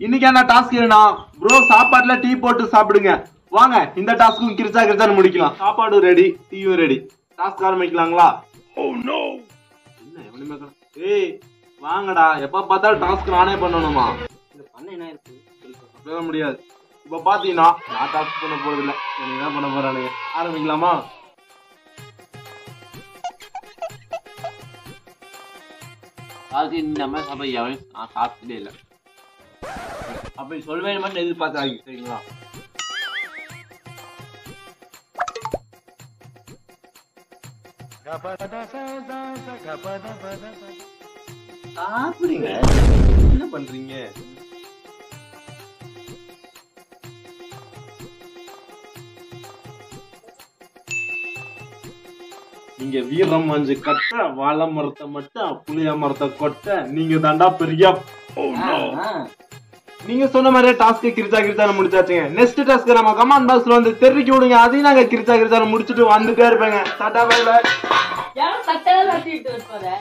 இன்னைக்கு என்ன டாஸ்க் என்ன ப்ரோ? சாப்பாட்டுல டீ போட்டு சாப்பிடுங்க. வாங்க இந்த டாஸ்க்கும் கிரிச்சா கிரிச்சான்னு முடிக்கலாம். சாப்பாடு ரெடி, டீயும் ரெடி. டாஸ்க் ஆரம்பிக்கலாங்களா? என்ன எவனுமே ஏய் வாங்கடா. எப்ப பார்த்தாலும் டாஸ்க் நானே பண்ணணுமா? பண்ண என்ன இருக்கு சொல்ல முடியாது. இப்ப பாத்தீங்கன்னா நான் டாஸ்க் பண்ண போறது இல்ல, என்ன பண்ண போறானுங்க. ஆரம்பிக்கலாமா? அது இந்த மாதிரி சாப்பாடு எவனையும் நான் சாப்பிட்டதே இல்லை. அப்படி சொல்வேன் மட்டும் எதிர்பார்த்தாங்க சரிங்களா? சாப்பிடுங்க. என்ன பண்றீங்க? நீங்க வீரம் மஞ்சு கட்ட, வாழை மரத்தை மட்டும், புளிய மரத்தை கொட்ட, நீங்க தாண்டா பெரிய. நீங்க சொன்ன மாதிரியே டாஸ்க் கிரிச்சா கிரிச்சான முடிச்சாச்சுங்க. நெக்ஸ்ட் டாஸ்க் நம்ம கமெண்ட் பாக்ஸ்ல வந்து தெரிவிக்க விடுங்க. அதையும் நாங்க கிரிச்சா கிரிச்சான முடிச்சுட்டு வந்துட்டே இருப்பேங்க. Tata bye by.